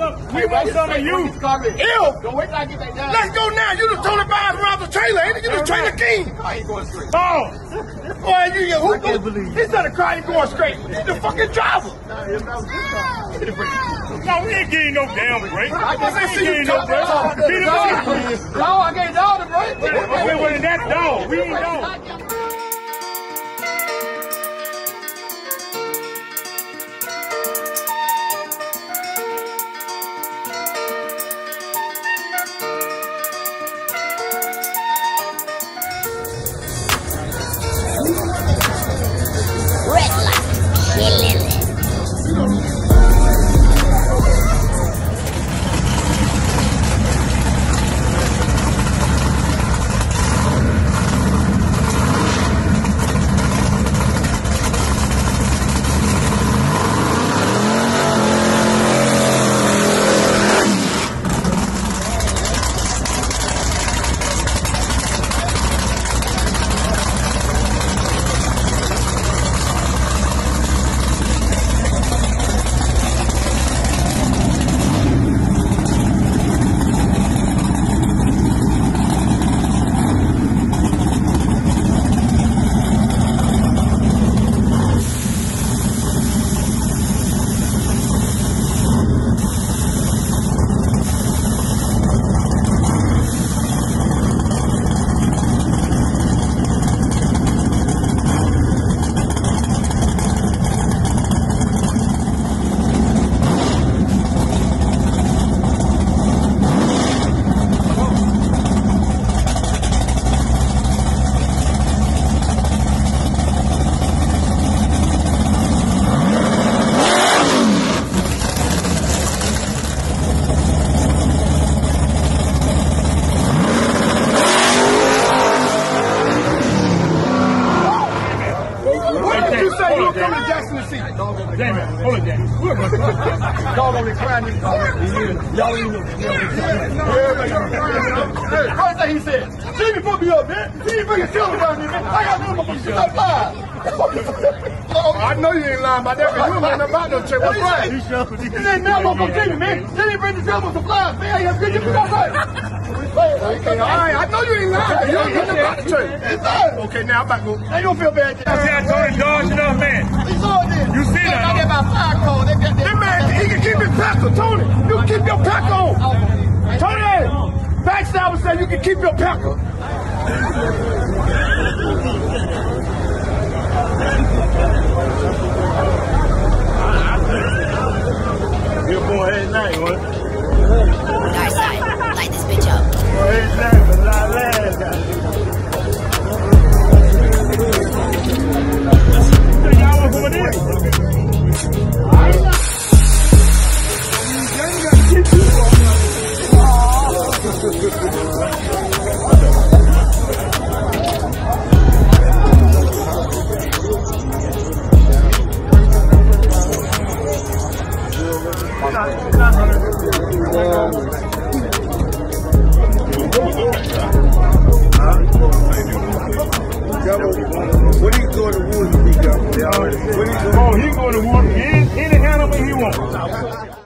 We want some of you. Ew. Don't wait till I get that down. Let's go now. You the Tony Bars around the trailer, ain't it? You the trailer king. I ain't going straight. Oh. Boy, you get who? I can't believe He said the car ain't going straight. He's the fucking driver. No, we ain't getting no damn break. I can't see you no break. No, I can't dog the break. Wait, that's dog. We ain't dog. Jamie, hold it, Jamie. Dog only crying. Y'all ain't know. First thing he said, Jimmy put me up, man. Jimmy bring his children around here, man. I got no motherfuckers. Shut up, lie. I know you ain't lying about that, because you don't know about no check. What's right? This ain't Melbo from Jimmy, man. Jimmy bring the children supplies, man. I got good you outside. Okay, all right. I know you ain't lying. You don't know about the check. Okay, now I'm about to go. They don't feel bad. I Tony dodging up, man. He saw it then. You see that? I got about 5 calls. That man, he can keep his pecker, Tony. You can keep your pecker on. Tony, BackStabber said you can keep your pecker. You're boy at night, what? Dark side, light this bitch up. At night, but not last guy. Y'all want some of this? What are you going to woods? Oh, he's going to woods. He didn't handle what he wants.